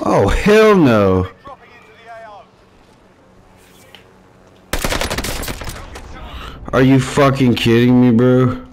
Oh, hell no. Are you fucking kidding me, bro?